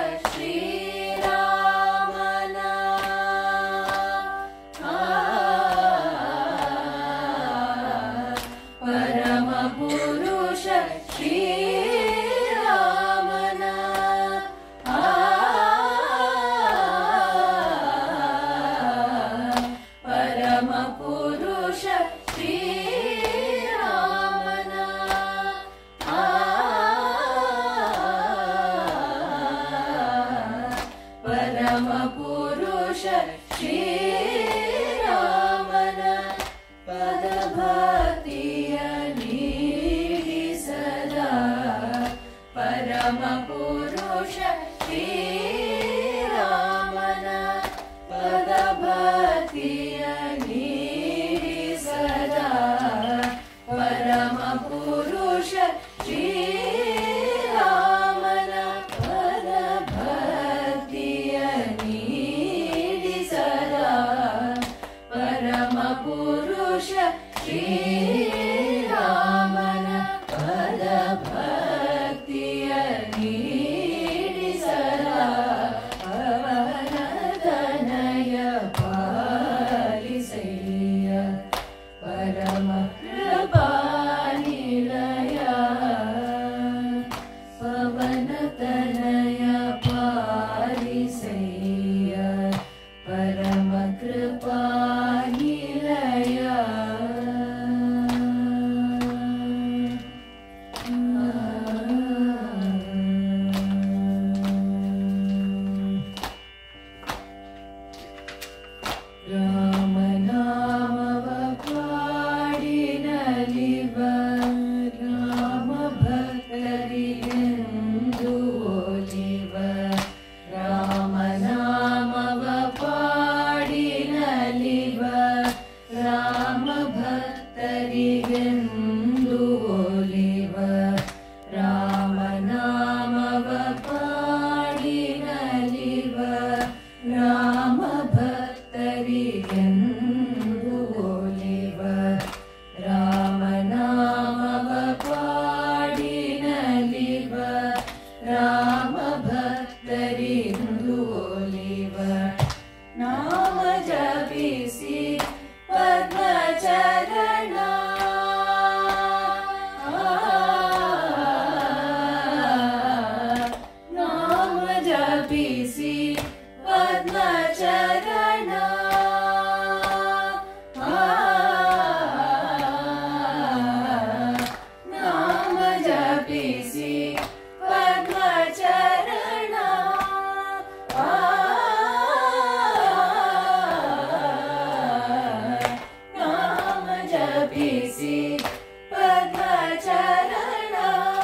श्रीरामन परम पुरुष श्रीरामन परम पुरुष श्रीरामन परम पुरुष श्रीरामन पद भक्तिय नीडि सदा परम पुरुष श्रीरामन पद भक्तिय नीडि सदा परम पुरुष श्रीरामन पद भक्तिय नीडि सदा परम पुरुष श्रीरामन पद भक्तिय नीडि सदा पवन तनय पालिसैय परम कृपानिलय पवन तनय पालिसैय परम कृपानिलय राम नामव पाडिनलिव राम भक्तरिಗೆಂದು ಒಲಿವ ರಾಮ ನಾಮವ ಪಾಡಿನಲಿವ ರಾಮ ಭಕ್ತರಿಗೆಂದು ಒಲಿವ ರಾಮ ನಾಮವ ಪಾಡಿನಲಿವ ರಾಮ ಭಕ್ತರಿಗೆಂದು ಒಲಿವ ರಾಮ ನಾಮವ ಪಾಡಿನಲಿವ ರಾಮ ಭಕ್ತರಿಗೆಂದು ಒಲಿವ ನಾಮ ಜಪಿಸಿ ಪದ್ಮಚರಣ ನಾಮ ಜಪಿಸಿ ಪದ್ಮಚರಣ ನಾಮ ಜಪಿಸಿ ಪದ್ಮಚರಣ ನಾಮ ಜಪಿಸಿ ಪದ್ಮಚರಣ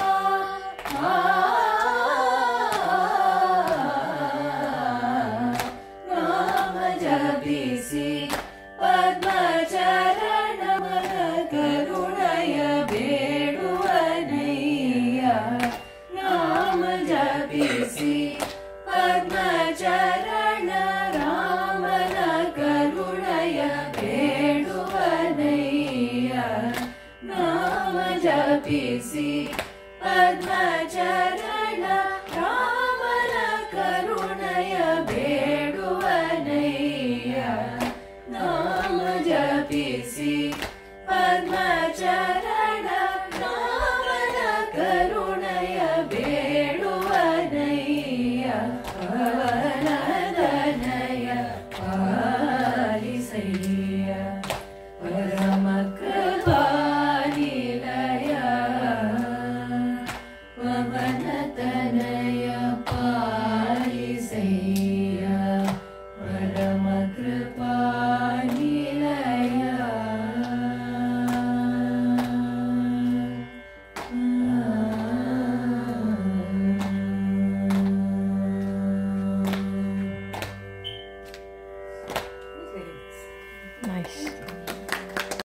ನಾಮ ಜಪಿಸಿ ಪದ್ಮಚರಣ ಮನ ಕರುಣಯ ಬೇಡುವನಯ್ಯ ನಾಮ ಜಪಿಸಿ